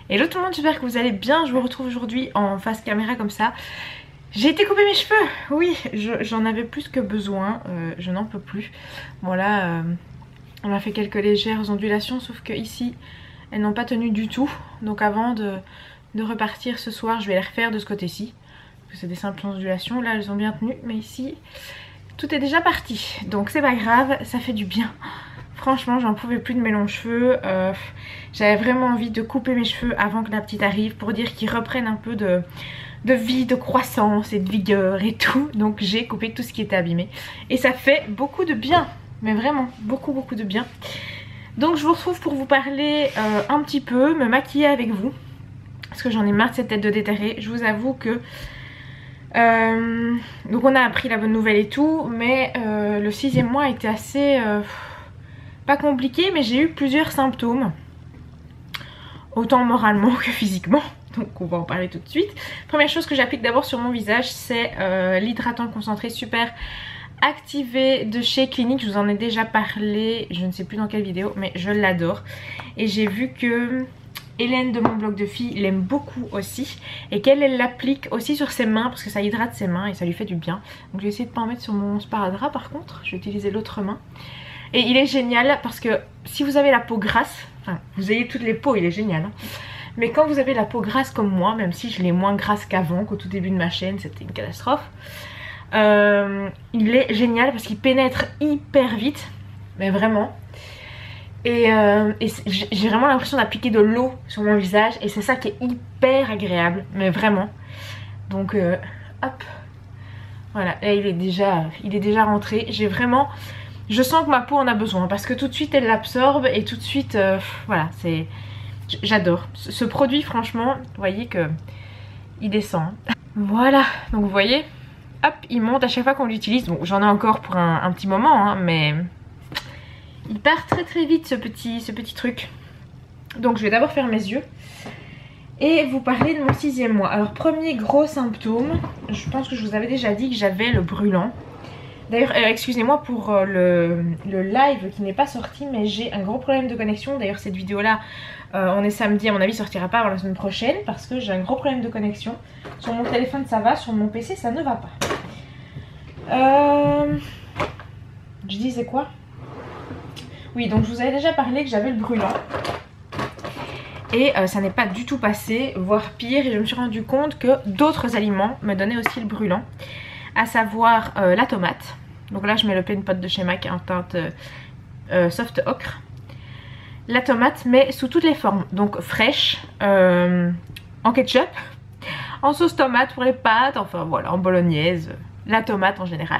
Hello tout le monde, j'espère que vous allez bien. Je vous retrouve aujourd'hui en face caméra comme ça. J'ai été couper mes cheveux. Oui, j'en avais plus que besoin. Je n'en peux plus. Bon là, on a fait quelques légères ondulations, sauf que ici, elles n'ont pas tenu du tout. Donc avant de repartir ce soir, je vais les refaire de ce côté-ci. Parce que c'est des simples ondulations. Là, elles ont bien tenu. Mais ici, tout est déjà parti. Donc c'est pas grave, ça fait du bien. Franchement, j'en pouvais plus de mes longs cheveux. J'avais vraiment envie de couper mes cheveux avant que la petite arrive pour dire qu'ils reprennent un peu de vie, de croissance et de vigueur et tout. Donc j'ai coupé tout ce qui était abîmé. Et ça fait beaucoup de bien. Mais vraiment, beaucoup de bien. Donc je vous retrouve pour vous parler un petit peu, me maquiller avec vous. Parce que j'en ai marre de cette tête de déterré. Je vous avoue que... donc on a appris la bonne nouvelle et tout. Mais le 6e mois a été assez... pas compliqué, mais j'ai eu plusieurs symptômes. Autant moralement que physiquement. Donc on va en parler tout de suite. Première chose que j'applique d'abord sur mon visage, c'est l'hydratant concentré super activé de chez Clinique. Je vous en ai déjà parlé, je ne sais plus dans quelle vidéo, mais je l'adore. Et j'ai vu que Hélène de mon blog de filles l'aime beaucoup aussi. Et qu'elle l'applique aussi sur ses mains, parce que ça hydrate ses mains et ça lui fait du bien. Donc je vais essayer de ne pas en mettre sur mon sparadrap par contre. Je vais utiliser l'autre main. Et il est génial parce que si vous avez la peau grasse, enfin vous ayez toutes les peaux, il est génial hein. Mais quand vous avez la peau grasse comme moi, même si je l'ai moins grasse qu'avant, qu'au tout début de ma chaîne, c'était une catastrophe, il est génial parce qu'il pénètre hyper vite, mais vraiment. Et j'ai vraiment l'impression d'appliquer de l'eau sur mon visage et c'est ça qui est hyper agréable, mais vraiment. Donc hop, voilà, et il est déjà rentré. J'ai vraiment... Je sens que ma peau en a besoin parce que tout de suite elle l'absorbe et tout de suite, voilà, c'est... J'adore. Ce produit franchement, vous voyez que il descend. Voilà, donc vous voyez, hop, il monte à chaque fois qu'on l'utilise. Bon, j'en ai encore pour un petit moment, hein, mais il part très vite ce petit truc. Donc je vais d'abord faire mes yeux et vous parler de mon 6e mois. Alors premier gros symptôme, je pense que je vous avais déjà dit que j'avais le brûlant. D'ailleurs, excusez-moi pour le live qui n'est pas sorti, mais j'ai un gros problème de connexion. D'ailleurs, cette vidéo-là, on est samedi, à mon avis, sortira pas avant la semaine prochaine parce que j'ai un gros problème de connexion. Sur mon téléphone, ça va, sur mon PC, ça ne va pas. Je disais quoi? Oui, donc je vous avais déjà parlé que j'avais le brûlant. Et ça n'est pas du tout passé, voire pire. Et je me suis rendu compte que d'autres aliments me donnaient aussi le brûlant. À savoir la tomate. Donc là je mets le Plain Pot de chez MAC en teinte soft ocre. La tomate mais sous toutes les formes. Donc fraîche, en ketchup, en sauce tomate pour les pâtes, enfin voilà, en bolognaise. La tomate en général.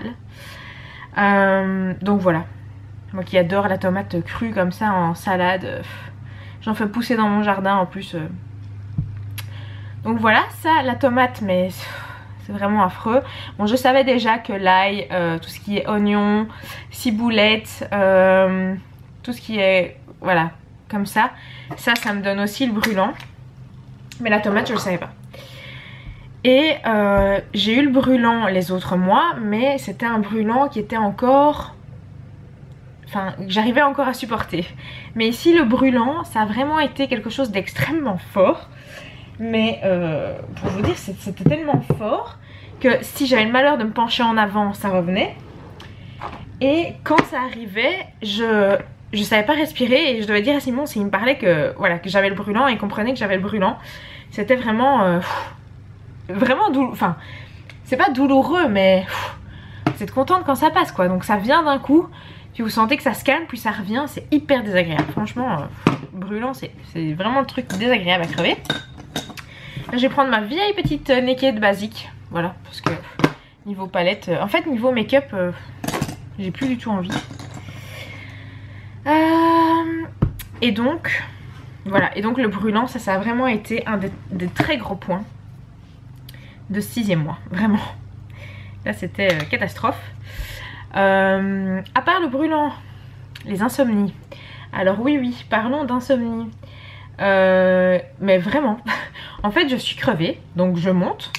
Donc voilà. Moi qui adore la tomate crue comme ça en salade. J'en fais pousser dans mon jardin en plus. Donc voilà, ça la tomate mais... C'est vraiment affreux. Bon, je savais déjà que l'ail, tout ce qui est oignon, ciboulette, tout ce qui est, voilà, comme ça. Ça me donne aussi le brûlant. Mais la tomate, je ne le savais pas. Et j'ai eu le brûlant les autres mois, mais c'était un brûlant qui était encore... Enfin, j'arrivais encore à supporter. Mais ici, le brûlant, ça a vraiment été quelque chose d'extrêmement fort. Mais pour vous dire, c'était tellement fort que si j'avais le malheur de me pencher en avant, ça revenait. Et quand ça arrivait, je savais pas respirer et je devais dire à Simon s'il me parlait que voilà que j'avais le brûlant et il comprenait que j'avais le brûlant. C'était vraiment vraiment douloureux. Enfin, c'est pas douloureux, mais vous êtes contente quand ça passe quoi. Donc ça vient d'un coup, puis vous sentez que ça se calme, puis ça revient. C'est hyper désagréable. Franchement, brûlant, c'est vraiment le truc désagréable à crever. Là, je vais prendre ma vieille petite Naked basique. Voilà, parce que niveau palette... en fait, niveau make-up, j'ai plus du tout envie. Et donc, voilà. Et donc, le brûlant, ça a vraiment été un des très gros points de 6e mois. Vraiment. Là, c'était catastrophe. À part le brûlant, les insomnies. Alors oui, parlons d'insomnie. Mais vraiment... En fait je suis crevée, donc je monte.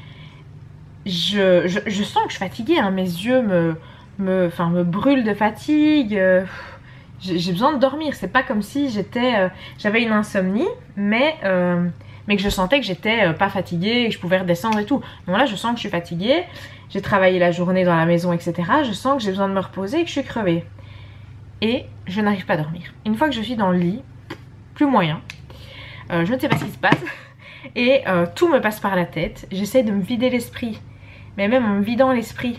Je sens que je suis fatiguée, hein. Mes yeux me brûlent de fatigue. j'ai besoin de dormir. C'est pas comme si j'avais une insomnie, mais que je sentais que j'étais pas fatiguée, que je pouvais redescendre et tout. Donc là, je sens que je suis fatiguée, j'ai travaillé la journée dans la maison, etc. Je sens que j'ai besoin de me reposer et que je suis crevée. Et je n'arrive pas à dormir. Une fois que je suis dans le lit, plus moyen. Je ne sais pas ce qui se passe. Et tout me passe par la tête. J'essaie de me vider l'esprit. Mais même en me vidant l'esprit,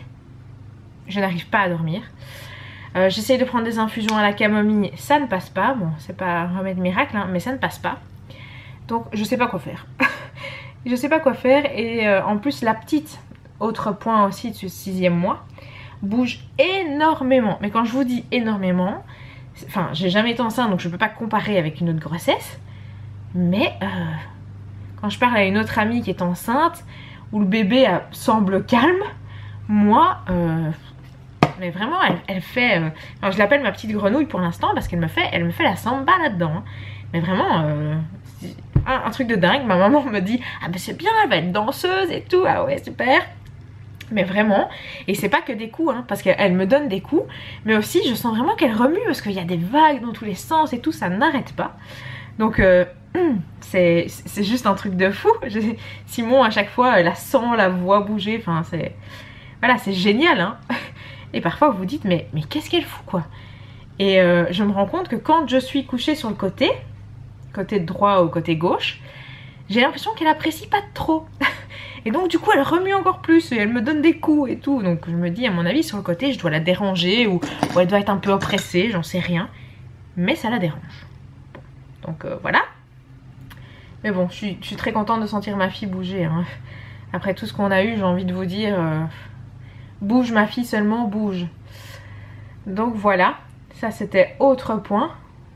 je n'arrive pas à dormir. J'essaie de prendre des infusions à la camomille. Ça ne passe pas. Bon, c'est pas un remède miracle, hein, mais ça ne passe pas. Donc, je sais pas quoi faire. Je sais pas quoi faire. Et en plus, la petite, autre point aussi de ce 6e mois, bouge énormément. Mais quand je vous dis énormément, enfin, j'ai jamais été enceinte, donc je peux pas comparer avec une autre grossesse. Mais quand je parle à une autre amie qui est enceinte, où le bébé semble calme, moi, mais vraiment, elle fait... alors je l'appelle ma petite grenouille pour l'instant parce qu'elle me fait la samba là-dedans. Hein. Mais vraiment, un truc de dingue. Ma maman me dit, ah ben c'est bien, elle va être danseuse et tout. Ah ouais, super. Mais vraiment, et c'est pas que des coups, hein, parce qu'elle me donne des coups, mais aussi je sens vraiment qu'elle remue parce qu'il y a des vagues dans tous les sens et tout, ça n'arrête pas. Donc c'est juste un truc de fou. Simon à chaque fois la sent, la voit bouger, enfin c'est... Voilà, c'est génial, hein. Et parfois vous vous dites, mais qu'est-ce qu'elle fout quoi? Et je me rends compte que quand je suis couchée sur le côté droit ou côté gauche, j'ai l'impression qu'elle apprécie pas trop. Et donc du coup elle remue encore plus et elle me donne des coups et tout. Donc je me dis à mon avis sur le côté je dois la déranger ou elle doit être un peu oppressée, j'en sais rien. Mais ça la dérange. Bon. Donc voilà. Mais bon, je suis très contente de sentir ma fille bouger. Hein. Après tout ce qu'on a eu, j'ai envie de vous dire, bouge ma fille seulement, bouge. Donc voilà, ça c'était autre point.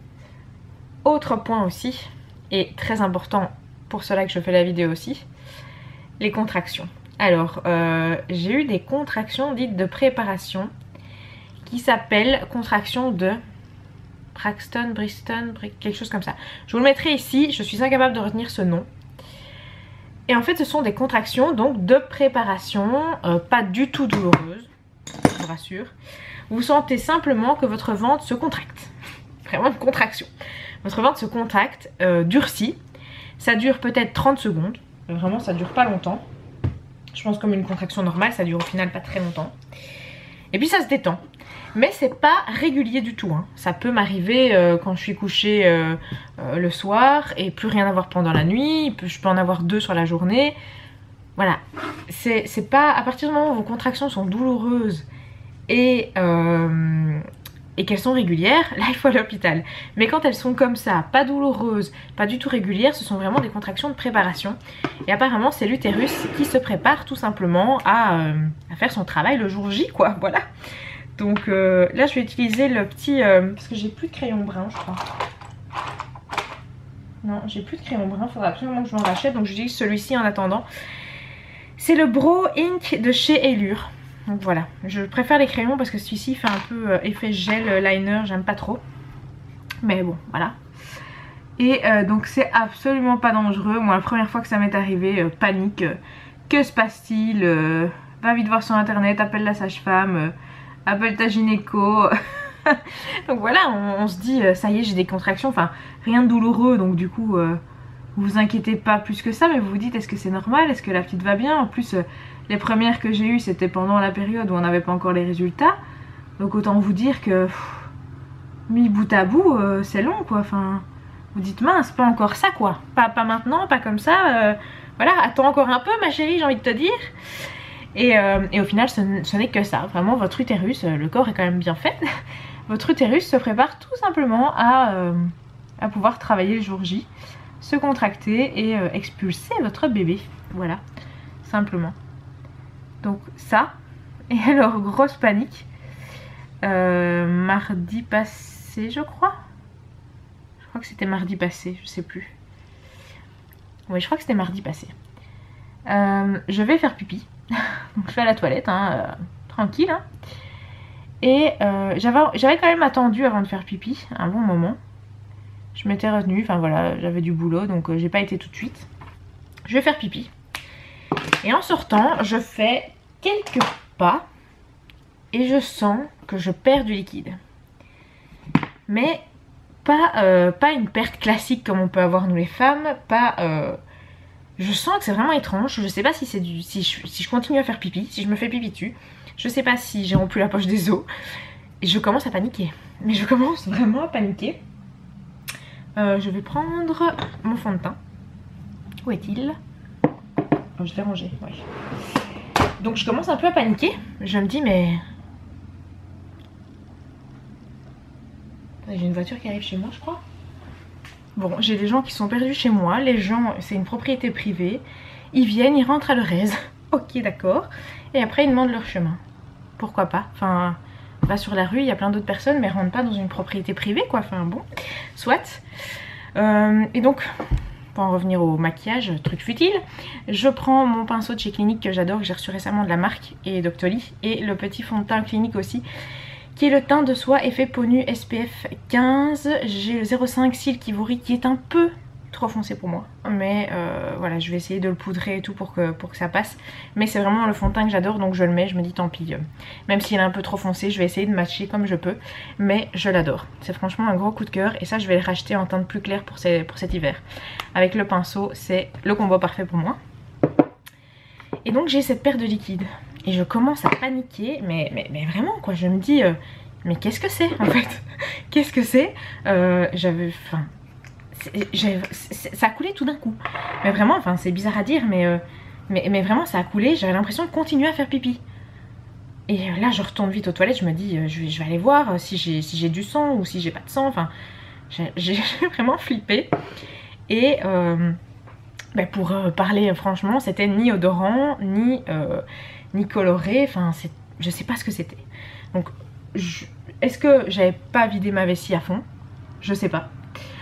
Autre point aussi, et très important pour cela que je fais la vidéo aussi, les contractions. Alors, j'ai eu des contractions dites de préparation qui s'appellent contractions de Braxton, quelque chose comme ça. Je vous le mettrai ici, je suis incapable de retenir ce nom. Et en fait, ce sont des contractions donc de préparation, pas du tout douloureuses, je vous rassure. Vous sentez simplement que votre ventre se contracte. Vraiment une contraction. Votre ventre se contracte, durcit. Ça dure peut-être 30 secondes. Vraiment, ça dure pas longtemps. Je pense comme une contraction normale, ça dure au final pas très longtemps. Et puis ça se détend. Mais c'est pas régulier du tout. Hein. Ça peut m'arriver quand je suis couchée le soir et plus rien avoir pendant la nuit. Je peux en avoir 2 sur la journée. Voilà. C'est pas... À partir du moment où vos contractions sont douloureuses et qu'elles sont régulières, là il faut aller à l'hôpital. Mais quand elles sont comme ça, pas douloureuses, pas du tout régulières, ce sont vraiment des contractions de préparation. Et apparemment c'est l'utérus qui se prépare tout simplement à faire son travail le jour J quoi, voilà. Donc là je vais utiliser le petit... parce que j'ai plus de crayon brun je crois. Non, j'ai plus de crayon brun, il faudra absolument que je m'en rachète, donc j'utilise celui-ci en attendant. C'est le Brow Ink de chez Allure. Donc voilà, je préfère les crayons parce que celui-ci fait un peu effet gel liner, j'aime pas trop. Mais bon, voilà. Et donc c'est absolument pas dangereux. Moi la première fois que ça m'est arrivé, panique. Que se passe-t-il? Va vite voir sur internet, appelle la sage-femme, appelle ta gynéco. Donc voilà, on se dit ça y est j'ai des contractions, enfin rien de douloureux donc du coup... vous vous inquiétez pas plus que ça, mais vous vous dites est-ce que c'est normal, est-ce que la petite va bien? En plus les premières que j'ai eues c'était pendant la période où on n'avait pas encore les résultats, donc autant vous dire que mis bout à bout c'est long quoi, enfin vous dites mince pas encore ça quoi, pas maintenant, pas comme ça, voilà attends encore un peu ma chérie j'ai envie de te dire. Et au final ce n'est que ça, vraiment votre utérus, le corps est quand même bien fait, votre utérus se prépare tout simplement à pouvoir travailler le jour J, se contracter et expulser votre bébé, voilà, simplement. Donc ça, et alors grosse panique, mardi passé je crois que c'était mardi passé, je sais plus, oui je crois que c'était mardi passé, je vais faire pipi, donc je vais à la toilette, hein, tranquille, hein. Et j'avais quand même attendu avant de faire pipi, un bon moment. Je m'étais retenue, enfin voilà, j'avais du boulot donc j'ai pas été tout de suite. Je vais faire pipi. Et en sortant, je fais quelques pas et je sens que je perds du liquide. mais pas une perte classique comme on peut avoir nous les femmes, je sens que c'est vraiment étrange. Je sais pas si c'est si je continue à faire pipi, si je me fais pipi dessus. Je sais pas si j'ai rompu la poche des os. Et je commence à paniquer. Mais je commence vraiment à paniquer. Je vais prendre mon fond de teint. Où est-il? Oh, je l'ai rangé, ouais. Donc je commence un peu à paniquer. Je me dis mais... J'ai une voiture qui arrive chez moi je crois. Bon, j'ai des gens qui sont perdus chez moi. Les gens, c'est une propriété privée. Ils viennent, ils rentrent à leur aise. Ok, d'accord. Et après, ils demandent leur chemin. Pourquoi pas? Enfin, va sur la rue, il y a plein d'autres personnes, mais rentre pas dans une propriété privée, quoi. Enfin, bon, soit. Et donc, pour en revenir au maquillage, truc futile, je prends mon pinceau de chez Clinique que j'adore, que j'ai reçu récemment de la marque, et Doctoly, et le petit fond de teint Clinique aussi, qui est le teint de soie effet peau nue SPF 15. J'ai le 05 Silk Ivory qui est un peu trop foncé pour moi. Mais voilà, je vais essayer de le poudrer et tout pour que ça passe. Mais c'est vraiment le fond de teint que j'adore, donc je le mets, je me dis tant pis. Même s'il est un peu trop foncé, je vais essayer de matcher comme je peux. Mais je l'adore. C'est franchement un gros coup de cœur. Et ça, je vais le racheter en teinte plus claire pour cet hiver. Avec le pinceau, c'est le combo parfait pour moi. Et donc j'ai cette paire de liquides. Et je commence à paniquer, mais vraiment quoi, je me dis, mais qu'est-ce que c'est en fait? Qu'est-ce que c'est? Ça a coulé tout d'un coup. Mais vraiment, enfin c'est bizarre à dire, mais vraiment ça a coulé, j'avais l'impression de continuer à faire pipi. Et là je retourne vite aux toilettes, je me dis, je vais aller voir si j'ai du sang ou si j'ai pas de sang, enfin j'ai vraiment flippé. Et... pour parler franchement, c'était ni odorant, ni coloré, enfin je sais pas ce que c'était. Donc est-ce que j'avais pas vidé ma vessie à fond? Je sais pas.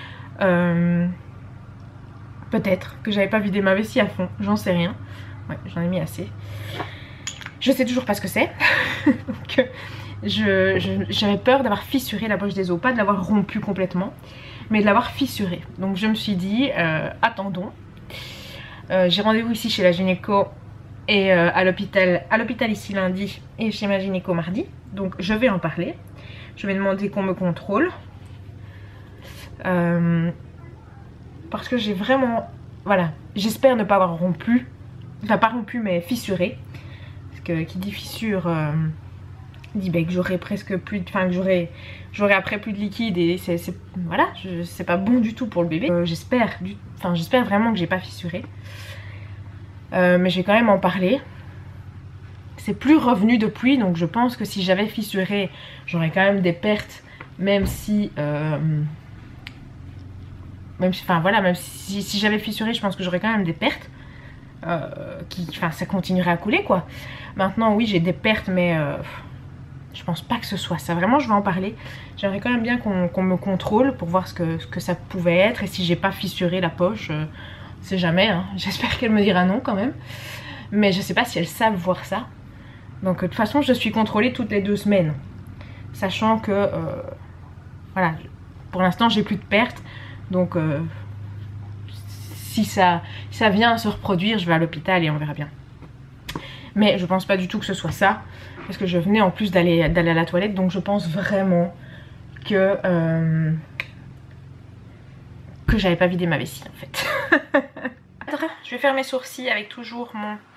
Peut-être que j'avais pas vidé ma vessie à fond, j'en sais rien. Ouais, j'en ai mis assez. Je sais toujours pas ce que c'est. Donc j'avais peur d'avoir fissuré la poche des os, pas de l'avoir rompu complètement, mais de l'avoir fissuré. Donc je me suis dit, attendons. J'ai rendez-vous ici chez la gynéco et à l'hôpital ici lundi et chez ma gynéco mardi. Donc je vais en parler. Je vais demander qu'on me contrôle. Parce que j'ai vraiment... Voilà, j'espère ne pas avoir rompu. Enfin pas rompu mais fissuré. Parce que qui dit fissure dit que j'aurai presque plus de... Enfin que j'aurai après plus de liquide et voilà, c'est pas bon du tout pour le bébé. J'espère vraiment que j'ai pas fissuré. Mais je vais quand même en parler. C'est plus revenu depuis, donc je pense que si j'avais fissuré, j'aurais quand même des pertes, même si j'avais fissuré, je pense que j'aurais quand même des pertes. Enfin, ça continuerait à couler quoi. Maintenant, oui, j'ai des pertes, mais je pense pas que ce soit ça. Vraiment, je vais en parler. J'aimerais quand même bien qu'on me contrôle pour voir ce que ça pouvait être et si j'ai pas fissuré la poche. C'est jamais, hein. J'espère qu'elle me dira non quand même. Mais je sais pas si elles savent voir ça. Donc de toute façon je suis contrôlée toutes les 2 semaines. Sachant que voilà, pour l'instant j'ai plus de pertes. Donc si ça vient à se reproduire, je vais à l'hôpital et on verra bien. Mais je pense pas du tout que ce soit ça. Parce que je venais en plus d'aller à la toilette. Donc je pense vraiment que j'avais pas vidé ma vessie en fait. Je vais faire mes sourcils avec toujours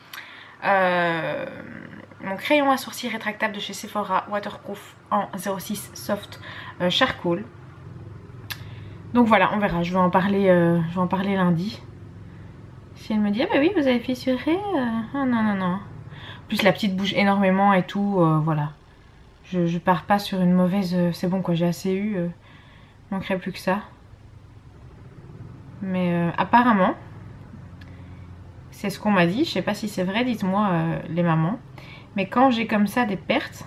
mon crayon à sourcils rétractable de chez Sephora Waterproof en 06 Soft Charcoal. Donc voilà, on verra, je vais en parler lundi. Si elle me dit, ah bah oui vous avez fissuré, ah non. Plus la petite bouge énormément et tout, voilà. Je pars pas sur une mauvaise, c'est bon quoi, j'ai assez eu, il manquerait plus que ça. Mais apparemment, c'est ce qu'on m'a dit, je sais pas si c'est vrai, dites-moi les mamans. Mais quand j'ai comme ça des pertes,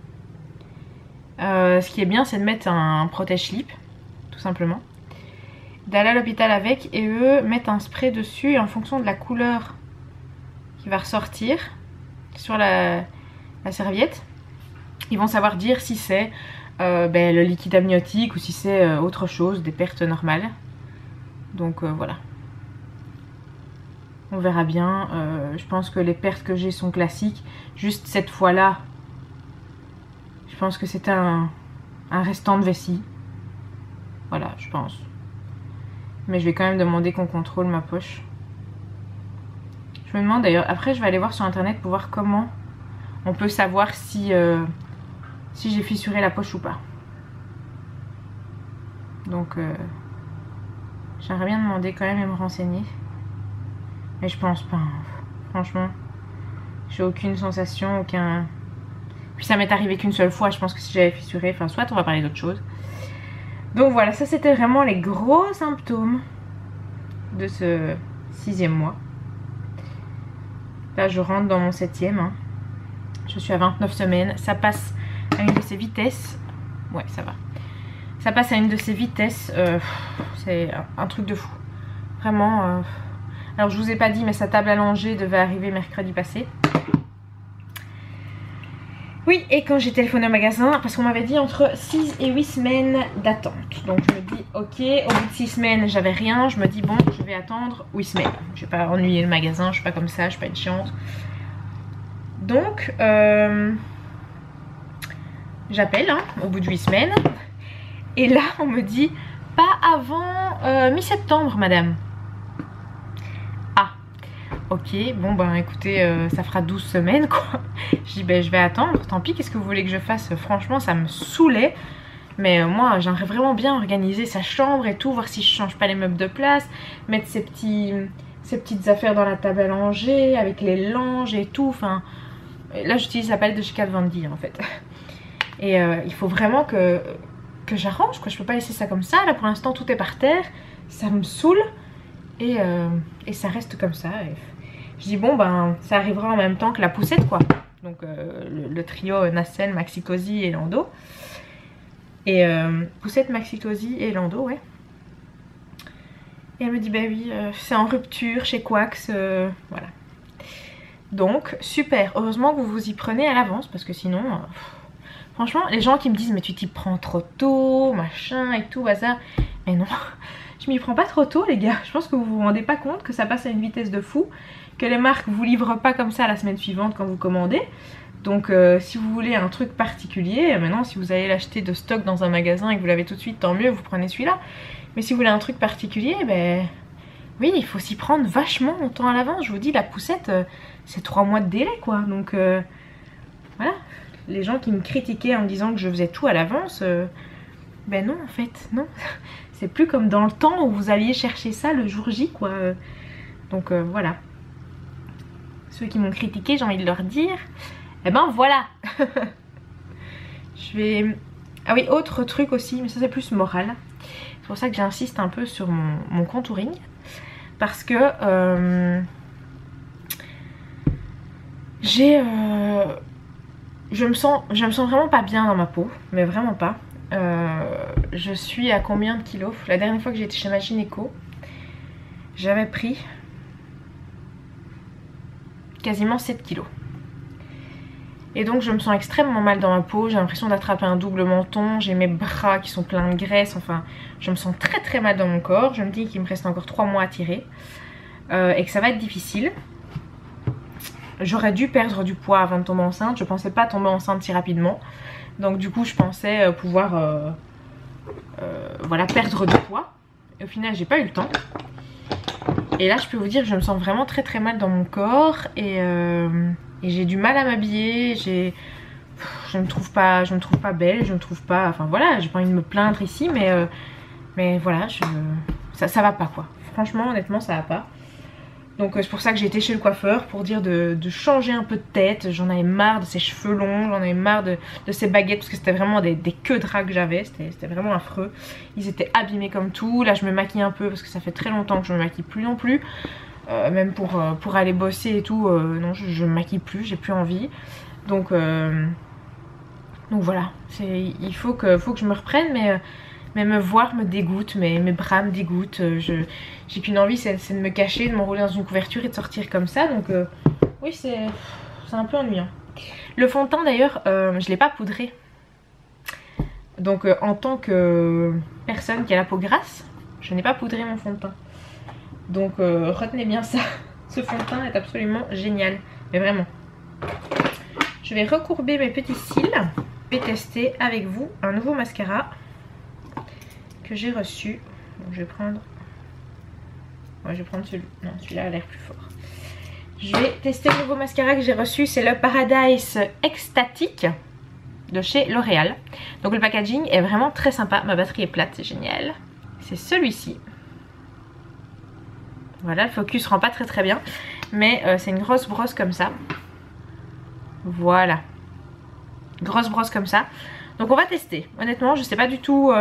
ce qui est bien c'est de mettre un protège-slip, tout simplement. D'aller à l'hôpital avec et eux mettent un spray dessus et en fonction de la couleur qui va ressortir sur la serviette, ils vont savoir dire si c'est le liquide amniotique ou si c'est autre chose, des pertes normales. Donc voilà. On verra bien. Je pense que les pertes que j'ai sont classiques. Juste cette fois-là, je pense que c'était un restant de vessie. Voilà, je pense. Mais je vais quand même demander qu'on contrôle ma poche. Je me demande d'ailleurs, après je vais aller voir sur internet pour voir comment on peut savoir si, si j'ai fissuré la poche ou pas. Donc j'aimerais bien demander quand même et me renseigner. Mais je pense pas. Franchement, j'ai aucune sensation, aucun... Puis ça m'est arrivé qu'une seule fois, je pense que si j'avais fissuré, enfin soit on va parler d'autre chose. Donc voilà, ça c'était vraiment les gros symptômes de ce 6e mois. Là je rentre dans mon 7e. Hein. Je suis à 29 semaines. Ça passe à une de ces vitesses. Ouais, ça va. Ça passe à une de ces vitesses. C'est un truc de fou. Vraiment. Alors je vous ai pas dit, mais sa table allongée devait arriver mercredi passé. Oui, et quand j'ai téléphoné au magasin, parce qu'on m'avait dit entre 6 et 8 semaines d'attente. Donc je me dis, ok, au bout de 6 semaines, j'avais rien. Je me dis, bon, je vais attendre 8 semaines. Je vais pas ennuyer le magasin, je suis pas comme ça, je suis pas une chiante. Donc, j'appelle hein, au bout de 8 semaines. Et là, on me dit, pas avant mi-septembre, madame. Ok, bon ben écoutez, ça fera 12 semaines quoi. Je dis ben je vais attendre, tant pis, qu'est-ce que vous voulez que je fasse? Franchement ça me saoulait. Mais moi j'aimerais vraiment bien organiser sa chambre et tout, voir si je change pas les meubles de place, mettre ces petites affaires dans la table à langer, avec les langes et tout. Enfin, là j'utilise la palette de chez Kat Von D en fait. Et il faut vraiment que j'arrange quoi, je peux pas laisser ça comme ça. Là pour l'instant tout est par terre, ça me saoule. Et ça reste comme ça. Et je dis bon ben ça arrivera en même temps que la poussette quoi. Donc le trio Nacelle, Maxi Cosi et Lando. Et poussette, Maxi Cosi et Lando, ouais. Et elle me dit bah oui, c'est en rupture chez Quax, voilà. Donc super, heureusement que vous vous y prenez à l'avance parce que sinon, franchement les gens qui me disent mais tu t'y prends trop tôt, machin et tout, bazar. Mais non, je m'y prends pas trop tôt les gars. Je pense que vous vous rendez pas compte que ça passe à une vitesse de fou, que les marques vous livrent pas comme ça la semaine suivante quand vous commandez. Donc si vous voulez un truc particulier, maintenant si vous allez l'acheter de stock dans un magasin et que vous l'avez tout de suite, tant mieux, vous prenez celui-là. Mais si vous voulez un truc particulier, ben oui, il faut s'y prendre vachement longtemps à l'avance. Je vous dis, la poussette, c'est 3 mois de délai quoi. Donc voilà, les gens qui me critiquaient en me disant que je faisais tout à l'avance, ben non en fait, non. C'est plus comme dans le temps où vous alliez chercher ça le jour J quoi. Donc voilà. Ceux qui m'ont critiqué, j'ai envie de leur dire, eh ben voilà. Je vais... Ah oui, autre truc aussi, mais ça c'est plus moral. C'est pour ça que j'insiste un peu sur mon contouring. Parce que je me sens vraiment pas bien dans ma peau. Mais vraiment pas. Je suis à combien de kilos? La dernière fois que j'étais chez ma gynéco, j'avais pris quasiment 7 kilos. Et donc je me sens extrêmement mal dans ma peau, j'ai l'impression d'attraper un double menton, j'ai mes bras qui sont pleins de graisse, enfin je me sens très très mal dans mon corps. Je me dis qu'il me reste encore 3 mois à tirer et que ça va être difficile. J'aurais dû perdre du poids avant de tomber enceinte, je pensais pas tomber enceinte si rapidement. Donc du coup je pensais pouvoir voilà, perdre du poids. Et au final j'ai pas eu le temps. Et là je peux vous dire que je me sens vraiment très très mal dans mon corps. Et j'ai du mal à m'habiller. Je me trouve pas belle, je me trouve pas... Enfin voilà, j'ai pas envie de me plaindre ici. Mais voilà, ça va pas quoi. Franchement honnêtement ça va pas. Donc c'est pour ça que j'ai été chez le coiffeur pour dire de changer un peu de tête. J'en avais marre de ces cheveux longs, j'en avais marre de ces baguettes parce que c'était vraiment des queues de rat que j'avais. C'était vraiment affreux. Ils étaient abîmés comme tout. Là je me maquille un peu parce que ça fait très longtemps que je me maquille plus non plus. Même pour aller bosser et tout, non je me maquille plus, j'ai plus envie. Donc voilà, il faut que je me reprenne, mais me voir me dégoûte, mes bras me dégoûtent. J'ai qu'une envie, c'est de me cacher, de m'enrouler dans une couverture et de sortir comme ça. Donc oui, c'est un peu ennuyant. Le fond de teint d'ailleurs, je l'ai pas poudré. Donc en tant que personne qui a la peau grasse, je n'ai pas poudré mon fond de teint. Donc retenez bien ça. Ce fond de teint est absolument génial. Mais vraiment. Je vais recourber mes petits cils. Je vais tester avec vous un nouveau mascara que j'ai reçu. Donc je vais prendre... Ouais, je vais prendre celui... Non, celui-là a l'air plus fort. Je vais tester le nouveau mascara que j'ai reçu. C'est le Paradise Ecstatic de chez L'Oréal. Donc le packaging est vraiment très sympa. Ma batterie est plate, c'est génial. C'est celui-ci. Voilà, le focus rend pas très bien. Mais c'est une grosse brosse comme ça. Voilà. Grosse brosse comme ça. Donc on va tester. Honnêtement, je sais pas du tout...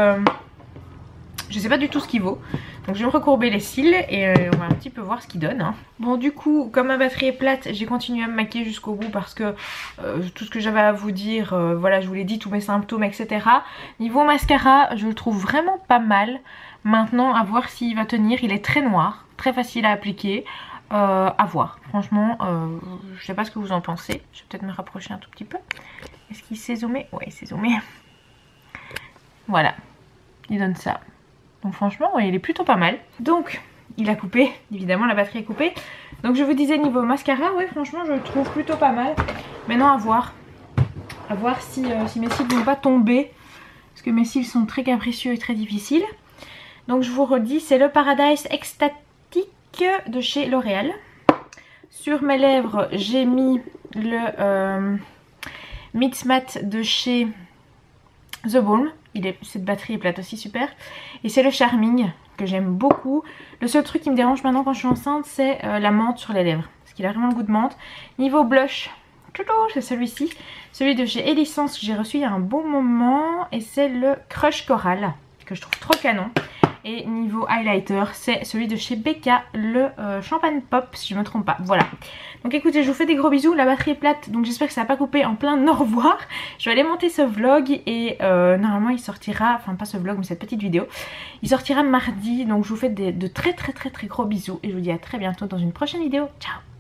Je sais pas du tout ce qu'il vaut. Donc je vais me recourber les cils et on va un petit peu voir ce qu'il donne. Hein. Bon du coup, comme ma batterie est plate, j'ai continué à me maquiller jusqu'au bout parce que tout ce que j'avais à vous dire, voilà, je vous l'ai dit, tous mes symptômes, etc. Niveau mascara, je le trouve vraiment pas mal. Maintenant, à voir s'il va tenir. Il est très noir, très facile à appliquer. À voir. Franchement, je sais pas ce que vous en pensez. Je vais peut-être me rapprocher un tout petit peu. Est-ce qu'il s'est zoomé? Ouais, il s'est zoomé. Voilà. Il donne ça. Donc franchement, il est plutôt pas mal. Donc, il a coupé. Évidemment, la batterie est coupée. Donc je vous disais, niveau mascara, ouais, franchement, je le trouve plutôt pas mal. Maintenant, à voir. À voir si mes cils ne vont pas tomber. Parce que mes cils sont très capricieux et très difficiles. Donc je vous redis, c'est le Paradise Ecstatic de chez L'Oréal. Sur mes lèvres, j'ai mis le Mix Matte de chez The Balm. Cette batterie est plate aussi, super. Et c'est le Charming que j'aime beaucoup. Le seul truc qui me dérange maintenant quand je suis enceinte, c'est la menthe sur les lèvres. Parce qu'il a vraiment le goût de menthe. Niveau blush, c'est celui-ci. Celui de chez Essence que j'ai reçu il y a un bon moment. Et c'est le Crush Coral que je trouve trop canon. Et niveau highlighter, c'est celui de chez Becca, le Champagne Pop, si je ne me trompe pas. Voilà. Donc écoutez, je vous fais des gros bisous. La batterie est plate, donc j'espère que ça n'a pas coupé en plein au revoir. Je vais aller monter ce vlog et normalement il sortira, enfin pas ce vlog mais cette petite vidéo, il sortira mardi. Donc je vous fais de très gros bisous et je vous dis à très bientôt dans une prochaine vidéo. Ciao!